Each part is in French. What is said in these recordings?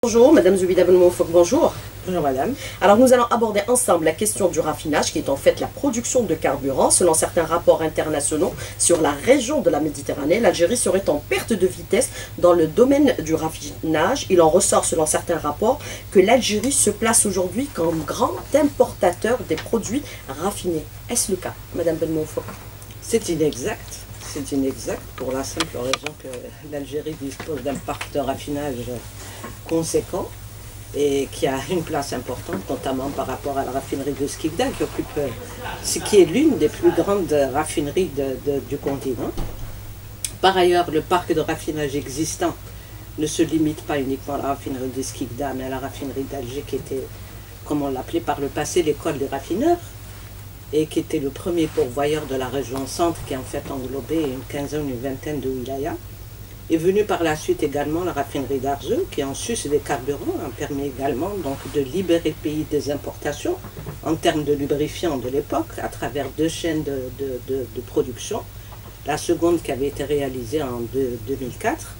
Bonjour, Madame Zoubida Ben Moufok, bonjour. Bonjour Madame. Alors nous allons aborder ensemble la question du raffinage qui est en fait la production de carburant. Selon certains rapports internationaux sur la région de la Méditerranée, l'Algérie serait en perte de vitesse dans le domaine du raffinage. Il en ressort selon certains rapports que l'Algérie se place aujourd'hui comme grand importateur des produits raffinés. Est-ce le cas, Madame Ben Moufok? C'est inexact. C'est inexact pour la simple raison que l'Algérie dispose d'un parc de raffinage conséquent et qui a une place importante, notamment par rapport à la raffinerie de Skikda, qui occupe ce qui est l'une des plus grandes raffineries du continent. Par ailleurs, le parc de raffinage existant ne se limite pas uniquement à la raffinerie de Skikda, mais à la raffinerie d'Alger, qui était, comme on l'appelait par le passé, l'école des raffineurs, et qui était le premier pourvoyeur de la région centre, qui en fait englobait une quinzaine, une vingtaine de wilayas. Est venue par la suite également la raffinerie d'Arzeux, qui en sus des carburants a permis également donc de libérer le pays des importations en termes de lubrifiants de l'époque, à travers deux chaînes de production. La seconde qui avait été réalisée en 2004.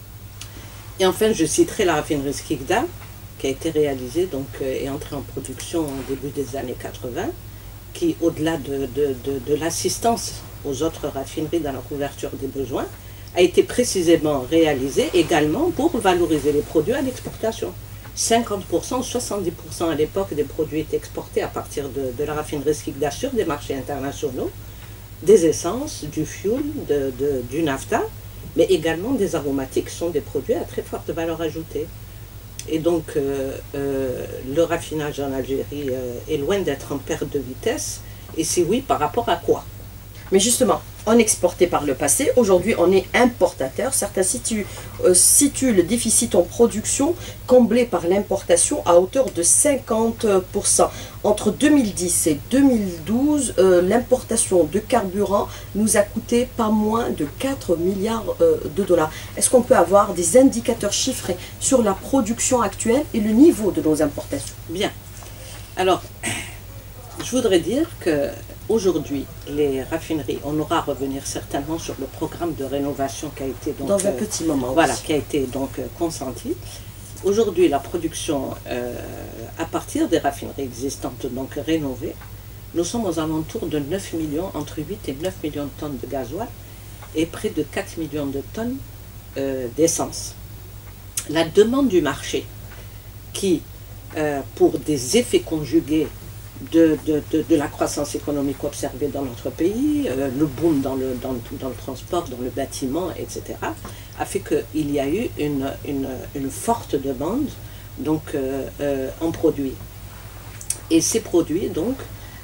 Et enfin, je citerai la raffinerie Skikda, qui a été réalisée donc, et entrée en production au début des années 80, qui, au-delà de l'assistance aux autres raffineries dans la couverture des besoins, a été précisément réalisée également pour valoriser les produits à l'exportation. 50%, 70% à l'époque des produits étaient exportés à partir de la raffinerie Skikda sur des marchés internationaux, des essences, du fuel, du nafta, mais également des aromatiques qui sont des produits à très forte valeur ajoutée. Et donc, le raffinage en Algérie est loin d'être en perte de vitesse. Et si oui, par rapport à quoi? Mais justement, on exportait par le passé, aujourd'hui on est importateur. Certains situent le déficit en production comblé par l'importation à hauteur de 50%. Entre 2010 et 2012, l'importation de carburant nous a coûté pas moins de 4 milliards de dollars. Est-ce qu'on peut avoir des indicateurs chiffrés sur la production actuelle et le niveau de nos importations? Bien. Alors, je voudrais dire que aujourd'hui, les raffineries, on aura à revenir certainement sur le programme de rénovation qui a été donc, dans un petit moment. Voilà, aussi. qui a été donc consenti. Aujourd'hui, la production à partir des raffineries existantes, donc rénovées, nous sommes aux alentours de 9 millions, entre 8 et 9 millions de tonnes de gasoil et près de 4 millions de tonnes d'essence. La demande du marché, qui, pour des effets conjugués de la croissance économique observée dans notre pays, le boom dans le transport, dans le bâtiment, etc., a fait qu'il y a eu une forte demande donc, en produits. Et ces produits, donc,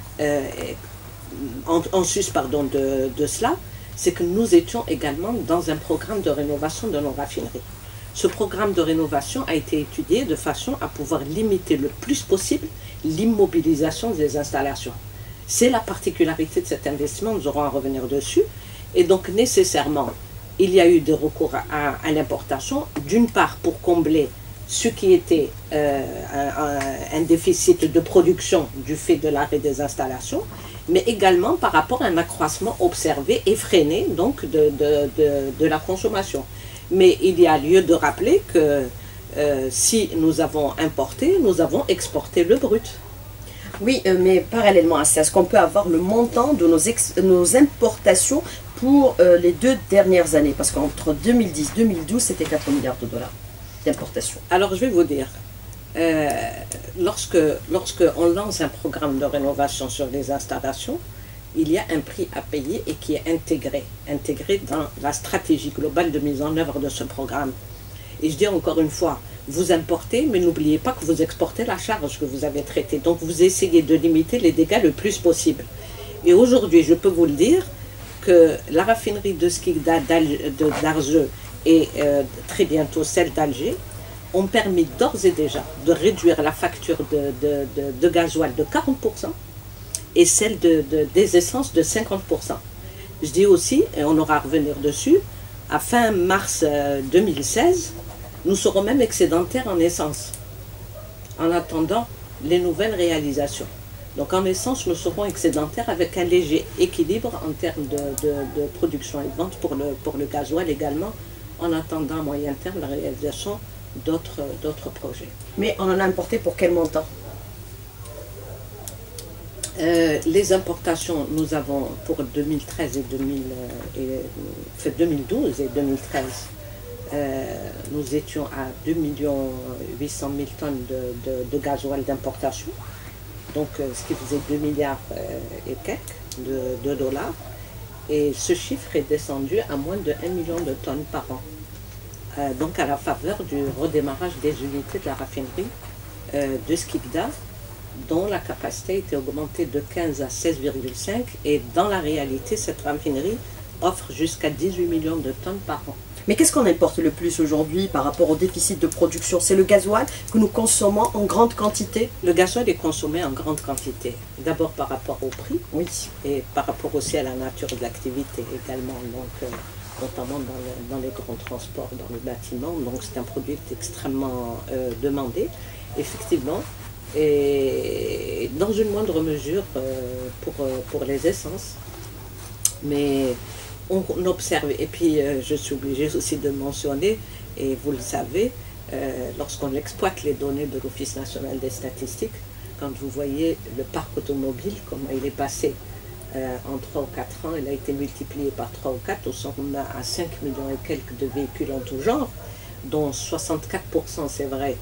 en sus pardon, de cela, c'est que nous étions également dans un programme de rénovation de nos raffineries. Ce programme de rénovation a été étudié de façon à pouvoir limiter le plus possible l'immobilisation des installations. C'est la particularité de cet investissement, nous aurons à revenir dessus. Et donc nécessairement, il y a eu des recours à l'importation, d'une part pour combler ce qui était un déficit de production du fait de l'arrêt des installations, mais également par rapport à un accroissement observé et freiné donc, de la consommation. Mais il y a lieu de rappeler que si nous avons importé, nous avons exporté le brut. Oui, mais parallèlement à ça, est-ce qu'on peut avoir le montant de nos importations pour les 2 dernières années? Parce qu'entre 2010 et 2012, c'était 4 milliards de dollars d'importation. Alors je vais vous dire, lorsque on lance un programme de rénovation sur les installations, il y a un prix à payer et qui est intégré dans la stratégie globale de mise en œuvre de ce programme. Et je dis encore une fois, vous importez, mais n'oubliez pas que vous exportez la charge que vous avez traitée. Donc vous essayez de limiter les dégâts le plus possible. Et aujourd'hui, je peux vous le dire, que la raffinerie de Skikda d'Arzeux et très bientôt celle d'Alger ont permis d'ores et déjà de réduire la facture de gasoil de 40%. Et celle des essences de 50%. Je dis aussi, et on aura à revenir dessus, à fin mars 2016, nous serons même excédentaires en essence, en attendant les nouvelles réalisations. Donc en essence, nous serons excédentaires avec un léger équilibre en termes de production et de vente pour le gasoil également, en attendant à moyen terme la réalisation d'autres projets. Mais on en a importé pour quel montant? Les importations, nous avons pour 2013 et 2012 et 2013, nous étions à 2 800 000 tonnes de gasoil d'importation, donc ce qui faisait 2 milliards et quelques de dollars. Et ce chiffre est descendu à moins de 1 million de tonnes par an. Donc à la faveur du redémarrage des unités de la raffinerie de Skikda, dont la capacité était augmentée de 15 à 16,5, et dans la réalité, cette raffinerie offre jusqu'à 18 millions de tonnes par an. Mais qu'est-ce qu'on importe le plus aujourd'hui par rapport au déficit de production? C'est le gasoil que nous consommons en grande quantité? Le gasoil est consommé en grande quantité, d'abord par rapport au prix, Oui. et par rapport aussi à la nature de l'activité également, donc notamment dans les grands transports, dans les bâtiments. Donc c'est un produit qui est extrêmement demandé, effectivement, et dans une moindre mesure pour les essences. Mais on observe, et puis je suis obligée aussi de mentionner, et vous le savez, lorsqu'on exploite les données de l'Office national des statistiques, quand vous voyez le parc automobile, comment il est passé en 3 ou 4 ans, il a été multiplié par 3 ou 4, on a à 5 millions et quelques de véhicules en tout genre, dont 64%, c'est vrai,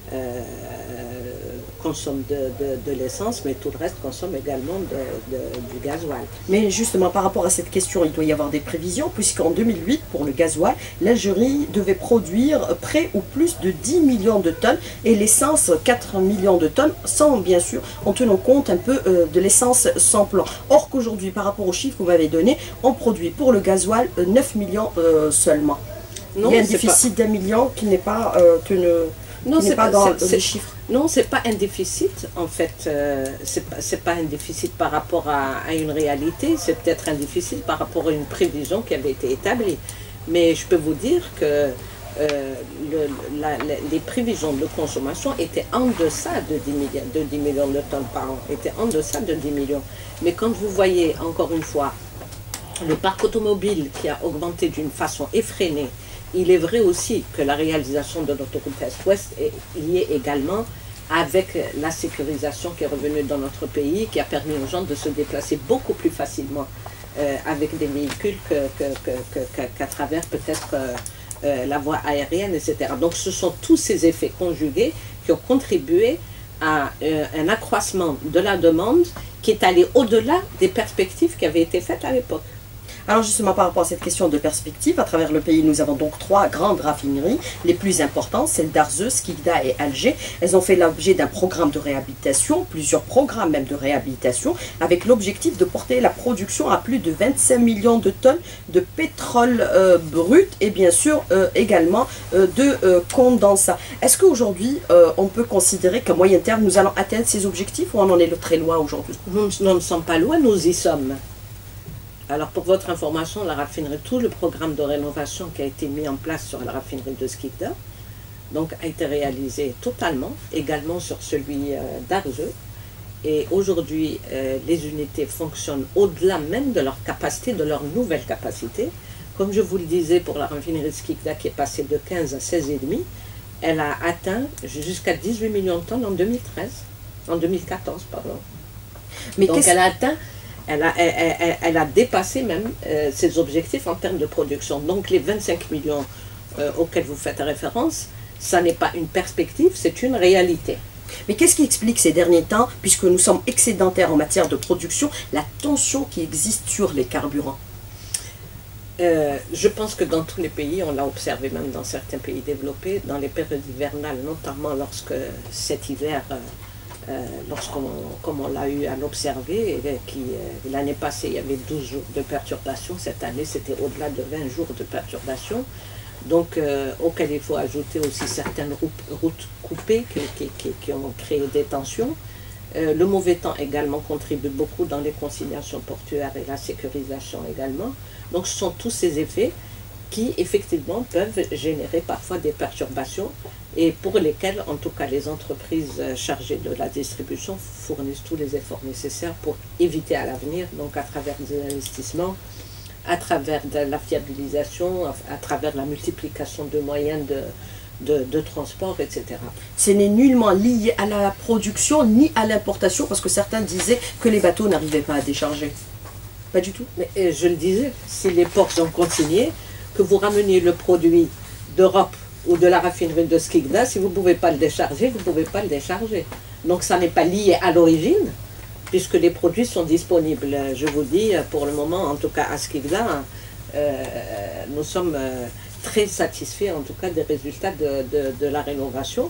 consomme de l'essence, mais tout le reste consomme également du gasoil. Mais justement, par rapport à cette question, il doit y avoir des prévisions, puisqu'en 2008, pour le gasoil, l'Algérie devait produire près ou plus de 10 millions de tonnes, et l'essence 4 millions de tonnes, sans bien sûr, en tenant compte un peu de l'essence sans plan. Or qu'aujourd'hui, par rapport aux chiffres que vous m'avez donnés, on produit pour le gasoil 9 millions seulement. Non, il y a un déficit d'1 million qui n'est pas non, c'est pas dans les chiffres. Non, c'est pas un déficit, en fait, c'est pas un déficit par rapport à une réalité, c'est peut-être un déficit par rapport à une prévision qui avait été établie. Mais je peux vous dire que les prévisions de consommation étaient en deçà de 10 millions de tonnes par an, étaient en deçà de 10 millions. Mais quand vous voyez, encore une fois, le parc automobile qui a augmenté d'une façon effrénée, il est vrai aussi que la réalisation de l'autoroute Est-Ouest est liée également avec la sécurisation qui est revenue dans notre pays, qui a permis aux gens de se déplacer beaucoup plus facilement avec des véhicules qu'à travers peut-être la voie aérienne, etc. Donc ce sont tous ces effets conjugués qui ont contribué à un accroissement de la demande qui est allé au-delà des perspectives qui avaient été faites à l'époque. Alors justement, par rapport à cette question de perspective, à travers le pays, nous avons donc 3 grandes raffineries, les plus importantes, celles d'Arzeu, Skikda et Alger. Elles ont fait l'objet d'un programme de réhabilitation, plusieurs programmes même de réhabilitation, avec l'objectif de porter la production à plus de 25 millions de tonnes de pétrole brut et bien sûr également de condensat. Est-ce qu'aujourd'hui, on peut considérer qu'à moyen terme, nous allons atteindre ces objectifs ou on en est très loin aujourd'hui? Nous ne sommes pas loin, nous y sommes. Alors pour votre information, la raffinerie, tout le programme de rénovation qui a été mis en place sur la raffinerie de Skikda, donc a été réalisé totalement, également sur celui d'Arzeu. Et aujourd'hui, les unités fonctionnent au-delà même de leur capacité, de leur nouvelle capacité. Comme je vous le disais, pour la raffinerie de Skikda qui est passée de 15 à 16,5, elle a atteint jusqu'à 18 millions de tonnes en 2014, pardon. Mais donc elle a atteint... Elle a dépassé même ses objectifs en termes de production. Donc les 25 millions auxquels vous faites référence, ça n'est pas une perspective, c'est une réalité. Mais qu'est-ce qui explique ces derniers temps, puisque nous sommes excédentaires en matière de production, la tension qui existe sur les carburants? Je pense que dans tous les pays, on l'a observé même dans certains pays développés, dans les périodes hivernales, notamment lorsque cet hiver... comme on l'a eu à l'observer, l'année passée il y avait 12 jours de perturbation, cette année c'était au-delà de 20 jours de perturbation, donc auquel il faut ajouter aussi certaines routes coupées qui ont créé des tensions. Le mauvais temps également contribue beaucoup dans les conciliations portuaires et la sécurisation également. Donc ce sont tous ces effets qui effectivement peuvent générer parfois des perturbations et pour lesquelles en tout cas les entreprises chargées de la distribution fournissent tous les efforts nécessaires pour éviter à l'avenir, donc à travers des investissements, à travers de la fiabilisation, à travers la multiplication de moyens de transport, etc. Ce n'est nullement lié à la production ni à l'importation, parce que certains disaient que les bateaux n'arrivaient pas à décharger. Pas du tout. Mais je le disais, si les ports sont consignés, que vous rameniez le produit d'Europe ou de la raffinerie de Skikda, si vous ne pouvez pas le décharger, vous ne pouvez pas le décharger. Donc ça n'est pas lié à l'origine, puisque les produits sont disponibles. Je vous dis, pour le moment, en tout cas à Skikda, nous sommes très satisfaits en tout cas des résultats de la rénovation.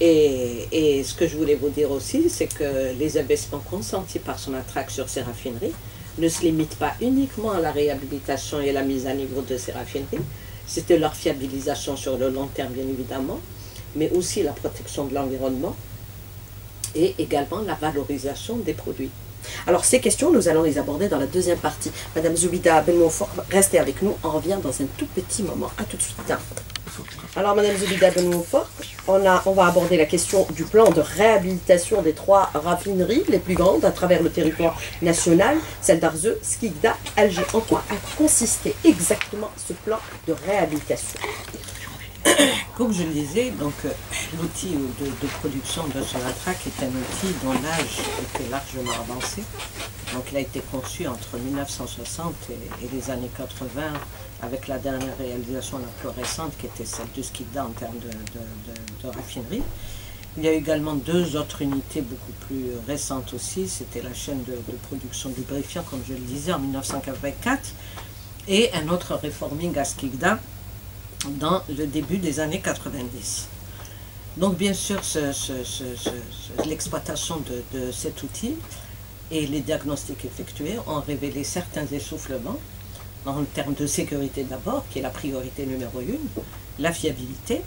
Et ce que je voulais vous dire aussi, c'est que les investissements consentis par Sonatrach sur ces raffineries ne se limitent pas uniquement à la réhabilitation et la mise à niveau de ces raffineries, c'était leur fiabilisation sur le long terme bien évidemment, mais aussi la protection de l'environnement et également la valorisation des produits. Alors ces questions, nous allons les aborder dans la deuxième partie. Madame Zoubida Benmoufar, restez avec nous, on revient dans un tout petit moment. À tout de suite. Alors Madame Zoubida Benmoufar, on va aborder la question du plan de réhabilitation des 3 raffineries les plus grandes à travers le territoire national, celle d'Arzeu, Skikda, Alger. En quoi a consisté exactement ce plan de réhabilitation? Comme je le disais, donc l'outil de production de Sonatrach est un outil dont l'âge était largement avancé. Donc il a été conçu entre 1960 et les années 80, avec la dernière réalisation la plus récente qui était celle de Skikda en termes de raffinerie. Il y a également 2 autres unités beaucoup plus récentes aussi. C'était la chaîne de production lubrifiant, comme je le disais, en 1984, et un autre reforming à Skikda dans le début des années 90. Donc bien sûr, l'exploitation de cet outil et les diagnostics effectués ont révélé certains essoufflements en termes de sécurité d'abord, qui est la priorité numéro 1, la fiabilité,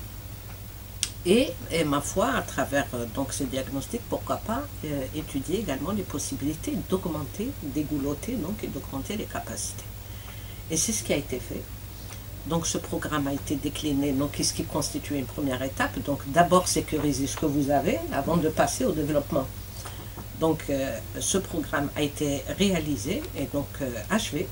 et ma foi, à travers donc ces diagnostics, pourquoi pas étudier également les possibilités d'augmenter, d'égoulotter donc, et d'augmenter les capacités. Et c'est ce qui a été fait. Donc ce programme a été décliné, donc ce qui constitue une première étape. Donc d'abord sécuriser ce que vous avez avant de passer au développement. Donc ce programme a été réalisé et donc achevé.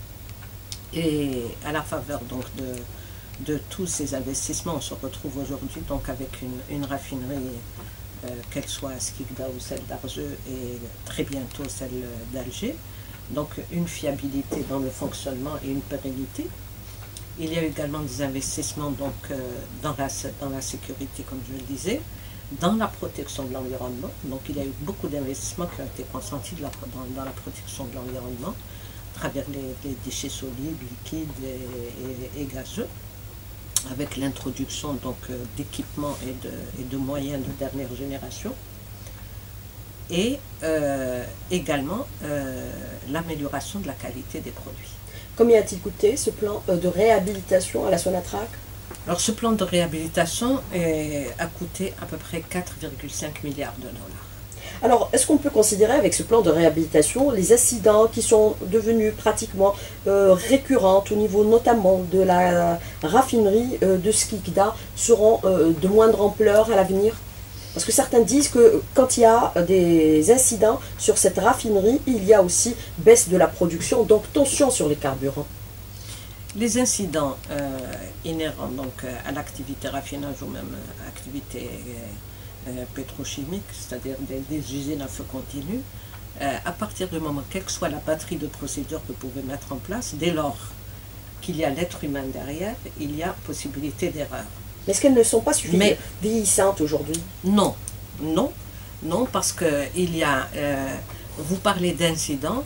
Et à la faveur donc de tous ces investissements, on se retrouve aujourd'hui donc avec une raffinerie, qu'elle soit à Skikda ou celle d'Arzeu et très bientôt celle d'Alger. Donc une fiabilité dans le fonctionnement et une pérennité. Il y a également des investissements donc, dans la sécurité, comme je le disais, dans la protection de l'environnement. Donc il y a eu beaucoup d'investissements qui ont été consentis dans la protection de l'environnement, à travers les déchets solides, liquides et gazeux, avec l'introduction d'équipements et de moyens de dernière génération. Et également l'amélioration de la qualité des produits. Combien a-t-il coûté ce plan de réhabilitation à la Sonatrach? Alors ce plan de réhabilitation a coûté à peu près 4,5 milliards de dollars. Alors, est-ce qu'on peut considérer avec ce plan de réhabilitation les incidents qui sont devenus pratiquement récurrents au niveau notamment de la raffinerie de Skikda seront de moindre ampleur à l'avenir? Parce que certains disent que quand il y a des incidents sur cette raffinerie, il y a aussi baisse de la production, donc tension sur les carburants. Les incidents inhérents donc, à l'activité raffinage ou même activité pétrochimique, c'est-à-dire des usines à feu continu, à partir du moment, quelle que soit la batterie de procédures que vous pouvez mettre en place, dès lors qu'il y a l'être humain derrière, il y a possibilité d'erreur. Mais est-ce qu'elles ne sont pas suffisamment vieillissantes aujourd'hui? Non, non, non, parce que il y a, vous parlez d'incidents,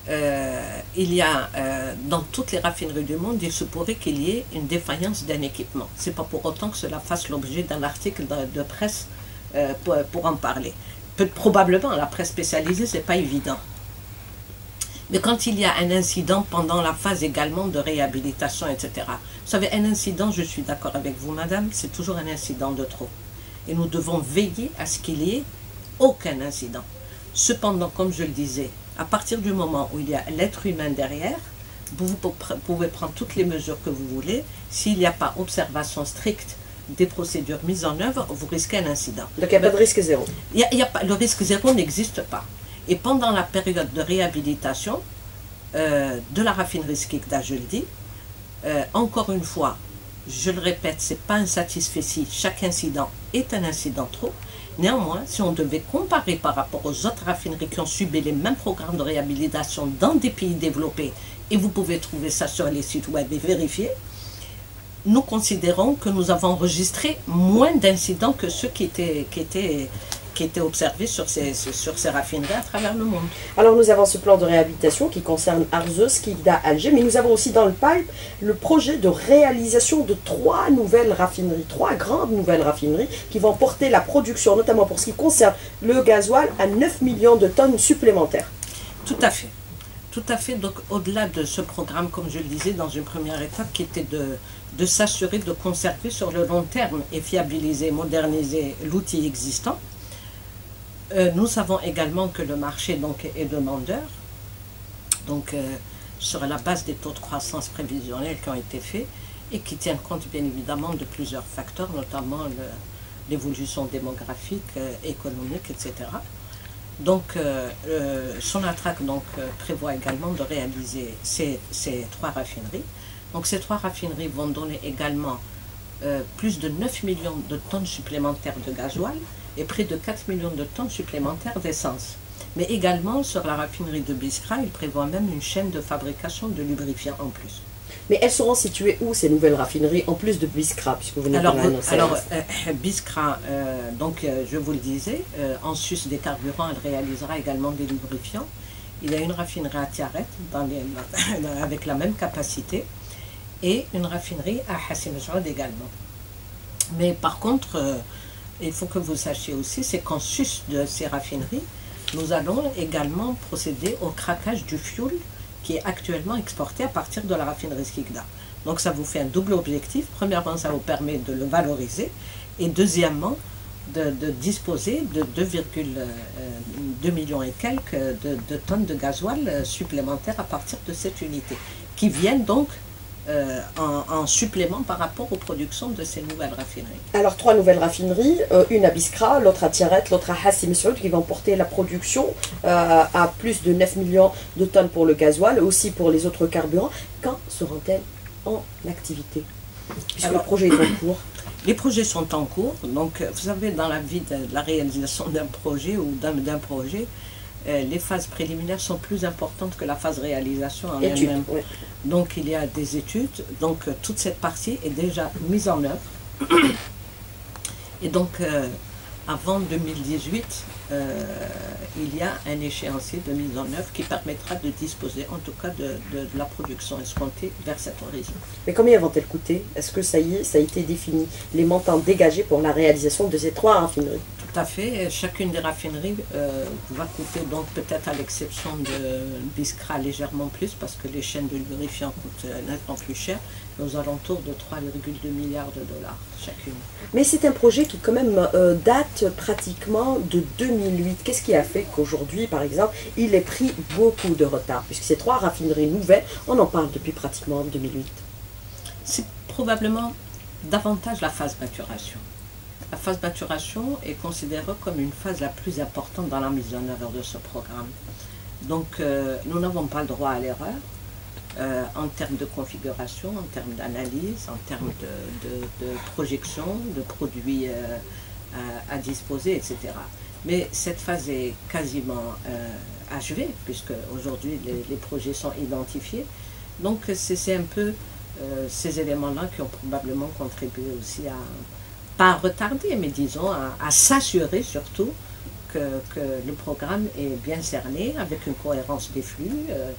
il y a dans toutes les raffineries du monde, il se pourrait qu'il y ait une défaillance d'un équipement. Ce n'est pas pour autant que cela fasse l'objet d'un article de presse pour en parler. Probablement, la presse spécialisée, ce n'est pas évident. Mais quand il y a un incident pendant la phase également de réhabilitation, etc. Vous savez, un incident, je suis d'accord avec vous, madame, c'est toujours un incident de trop. Et nous devons veiller à ce qu'il n'y ait aucun incident. Cependant, comme je le disais, à partir du moment où il y a l'être humain derrière, vous pouvez prendre toutes les mesures que vous voulez. S'il n'y a pas observation stricte des procédures mises en œuvre, vous risquez un incident. Donc il n'y a pas de risque zéro? Le risque zéro n'existe pas. Et pendant la période de réhabilitation de la raffinerie Skikda, je le dis, encore une fois, je le répète, ce n'est pas un satisfecit. Chaque incident est un incident trop. Néanmoins, si on devait comparer par rapport aux autres raffineries qui ont subi les mêmes programmes de réhabilitation dans des pays développés, et vous pouvez trouver ça sur les sites web et vérifier, nous considérons que nous avons enregistré moins d'incidents que ceux qui étaient observés sur ces raffineries à travers le monde. Alors nous avons ce plan de réhabilitation qui concerne Arzeus, Kikda, Alger, mais nous avons aussi dans le pipe le projet de réalisation de 3 nouvelles raffineries, 3 grandes nouvelles raffineries qui vont porter la production, notamment pour ce qui concerne le gasoil, à 9 millions de tonnes supplémentaires. Tout à fait. Tout à fait. Donc au-delà de ce programme, comme je le disais, dans une première étape qui était de s'assurer de conserver sur le long terme et fiabiliser, moderniser l'outil existant, nous savons également que le marché donc, est demandeur. Donc sur la base des taux de croissance prévisionnels qui ont été faits et qui tiennent compte bien évidemment de plusieurs facteurs, notamment l'évolution démographique, économique, etc. Donc Sonatrach prévoit également de réaliser ces 3 raffineries. Donc ces 3 raffineries vont donner également plus de 9 millions de tonnes supplémentaires de gasoil et près de 4 millions de tonnes supplémentaires d'essence. Mais également sur la raffinerie de Biskra, il prévoit même une chaîne de fabrication de lubrifiants en plus. Mais elles seront situées où ces nouvelles raffineries, en plus de Biskra, puisque vous venez de l'annoncer? Alors Biskra, je vous le disais, en sus des carburants, elle réalisera également des lubrifiants. Il y a une raffinerie à Tiaret, avec la même capacité, et une raffinerie à Hassim Saoud également. Mais par contre, il faut que vous sachiez aussi, c'est qu'en sus de ces raffineries, nous allons également procéder au craquage du fioul qui est actuellement exporté à partir de la raffinerie Kikda. Donc ça vous fait un double objectif. Premièrement, ça vous permet de le valoriser, et deuxièmement, de disposer de 2,2 millions et quelques de tonnes de gasoil supplémentaires à partir de cette unité, qui viennent donc en supplément par rapport aux productions de ces nouvelles raffineries. Alors 3 nouvelles raffineries, une à Biskra, l'autre à Tiaret, l'autre à Hassim Saoud, qui vont porter la production à plus de 9 millions de tonnes pour le gasoil, et aussi pour les autres carburants. Quand seront-elles en activité, puisque le projet est en cours? Les projets sont en cours. Donc vous savez, dans la vie de la réalisation d'un projet ou d'un projet, les phases préliminaires sont plus importantes que la phase réalisation en elle-même. Oui. Donc il y a des études, donc toute cette partie est déjà mise en œuvre. Et donc avant 2018, il y a un échéancier de mise en œuvre qui permettra de disposer en tout cas de la production escomptée vers cet horizon. Mais combien vont-elles coûter? Est-ce que ça y est, ça a été défini, les montants dégagés pour la réalisation de ces 3 raffineries? Tout à fait. Chacune des raffineries va coûter, donc peut-être à l'exception de Biskra, légèrement plus, parce que les chaînes de lubrifiants coûtent nettement plus cher, aux alentours de 3,2 milliards de dollars chacune. Mais c'est un projet qui quand même date pratiquement de 2008. Qu'est-ce qui a fait qu'aujourd'hui, par exemple, il ait pris beaucoup de retard? Puisque ces 3 raffineries nouvelles, on en parle depuis pratiquement 2008. C'est probablement davantage la phase maturation. La phase maturation est considérée comme une phase la plus importante dans la mise en œuvre de ce programme. Donc nous n'avons pas le droit à l'erreur en termes de configuration, en termes d'analyse, en termes de projection, de produits à disposer, etc. Mais cette phase est quasiment achevée, puisque aujourd'hui les projets sont identifiés. Donc c'est un peu ces éléments-là qui ont probablement contribué aussi à, pas retarder, mais disons à s'assurer surtout que le programme est bien cerné, avec une cohérence des flux,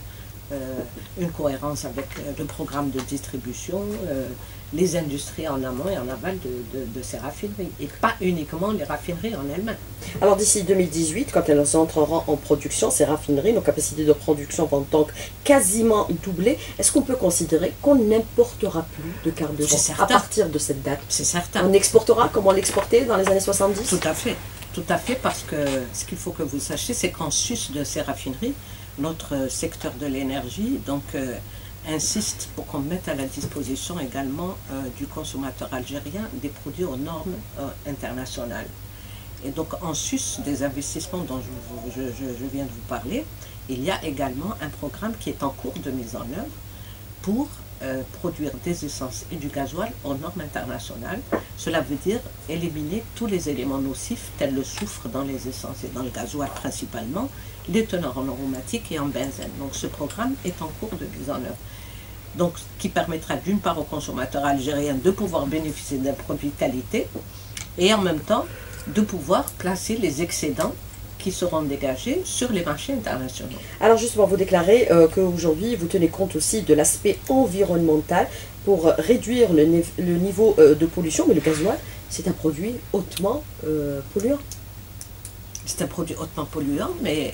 une cohérence avec le programme de distribution, les industries en amont et en aval de ces raffineries, et pas uniquement les raffineries en elles-mêmes. Alors d'ici 2018, quand elles entreront en production, ces raffineries, nos capacités de production vont donc quasiment doubler. Est-ce qu'on peut considérer qu'on n'importera plus de carburant à partir de cette date? C'est certain. On exportera comme on l'exportait dans les années 70? Tout à fait, parce que ce qu'il faut que vous sachiez, c'est qu'en sus de ces raffineries, notre secteur de l'énergie insiste pour qu'on mette à la disposition également du consommateur algérien des produits aux normes internationales. Et donc en sus des investissements dont je viens de vous parler, il y a également un programme qui est en cours de mise en œuvre pour produire des essences et du gasoil aux normes internationales. Cela veut dire éliminer tous les éléments nocifs tels le soufre dans les essences et dans le gasoil principalement, les teneurs en aromatiques et en benzène. Donc ce programme est en cours de mise en œuvre. Donc, qui permettra d'une part aux consommateurs algériens de pouvoir bénéficier d'un produit de qualité et en même temps de pouvoir placer les excédents qui seront dégagés sur les marchés internationaux. Alors justement, vous déclarez qu'aujourd'hui, vous tenez compte aussi de l'aspect environnemental pour réduire le niveau de pollution, mais le gasoil, c'est un produit hautement polluant. C'est un produit hautement polluant, mais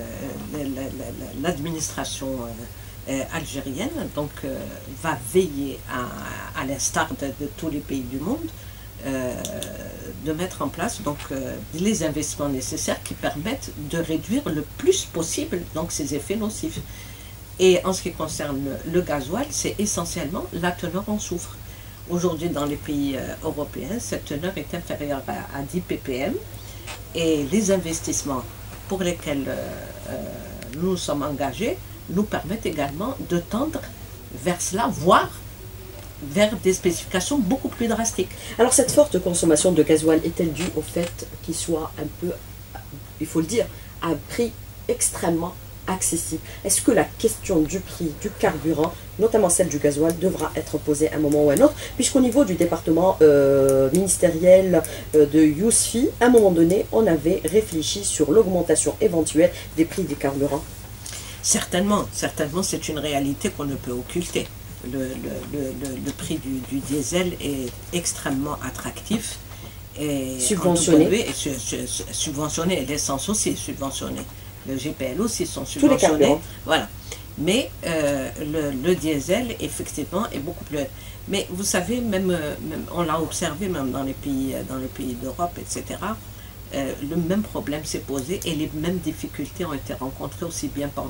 l'administration algérienne donc, va veiller, à l'instar de tous les pays du monde, de mettre en place donc, les investissements nécessaires qui permettent de réduire le plus possible donc, ces effets nocifs. Et en ce qui concerne le gasoil, c'est essentiellement la teneur en soufre. Aujourd'hui, dans les pays européens, cette teneur est inférieure à 10 ppm et les investissements pour lesquels nous nous sommes engagés nous permettent également de tendre vers cela, voire vers des spécifications beaucoup plus drastiques. Alors cette forte consommation de gasoil est-elle due au fait qu'il soit un peu, il faut le dire, à un prix extrêmement accessible? Est-ce que la question du prix du carburant, notamment celle du gasoil, devra être posée à un moment ou à un autre? Puisqu'au niveau du département ministériel de Yousfi, à un moment donné, on avait réfléchi sur l'augmentation éventuelle des prix des carburants. Certainement, c'est une réalité qu'on ne peut occulter. Le prix du diesel est extrêmement attractif et subventionné. Subventionné, l'essence aussi est subventionnée. Le GPL aussi sont subventionnés. Voilà. Mais le diesel, effectivement, est beaucoup plus... Mais vous savez, même on l'a observé même dans les pays d'Europe, etc., le même problème s'est posé et les mêmes difficultés ont été rencontrées aussi bien par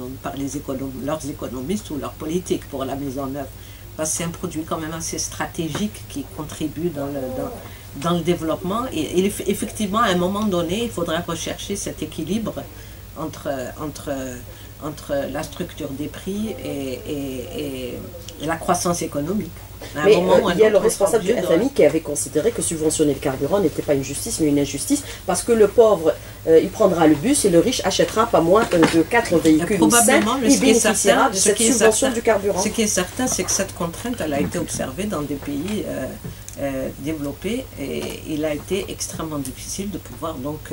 leurs économistes ou leurs politiques pour la mise en œuvre. Parce que c'est un produit quand même assez stratégique qui contribue dans le développement et effectivement à un moment donné il faudra rechercher cet équilibre entre la structure des prix et la croissance économique. Mais il y a le responsable du FMI qui avait considéré que subventionner le carburant n'était pas une justice mais une injustice parce que le pauvre il prendra le bus et le riche achètera pas moins de 4 véhicules sains et bénéficiera de cette subvention du carburant. Ce qui est certain, c'est que cette contrainte elle a été observée dans des pays développés et il a été extrêmement difficile de pouvoir donc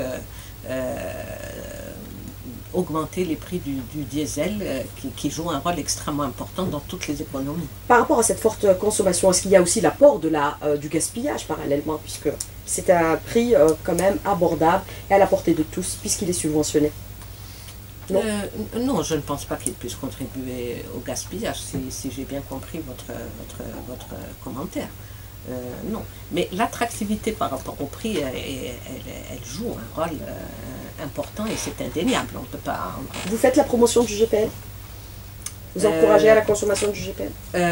augmenter les prix du diesel qui joue un rôle extrêmement important dans toutes les économies. Par rapport à cette forte consommation, est-ce qu'il y a aussi l'apport du gaspillage parallèlement, puisque c'est un prix quand même abordable et à la portée de tous, puisqu'il est subventionné? Non, non, je ne pense pas qu'il puisse contribuer au gaspillage, si j'ai bien compris votre commentaire. Non, mais l'attractivité par rapport au prix, elle joue un rôle important et c'est indéniable. On peut pas. Vous faites la promotion du GPL? Vous encouragez à la consommation du GPL?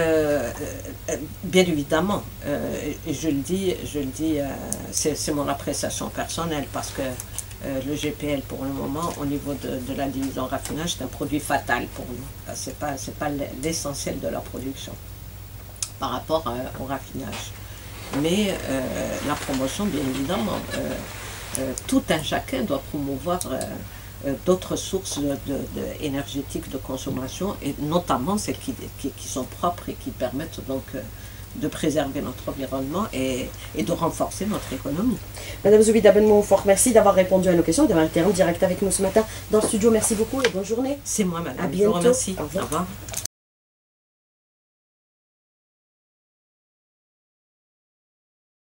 Bien évidemment. Et je le dis, c'est mon appréciation personnelle parce que le GPL pour le moment, au niveau de la division raffinage, c'est un produit fatal pour nous. C'est pas l'essentiel de leur production par rapport au raffinage. Mais la promotion, bien évidemment, tout un chacun doit promouvoir d'autres sources énergétiques de consommation, et notamment celles qui sont propres et qui permettent donc de préserver notre environnement et de renforcer notre économie. Madame Zoubida Ben Moufort, merci d'avoir répondu à nos questions, d'avoir été en direct avec nous ce matin dans le studio. Merci beaucoup et bonne journée. C'est moi, madame. À bientôt. Je vous remercie. Au revoir. Au revoir.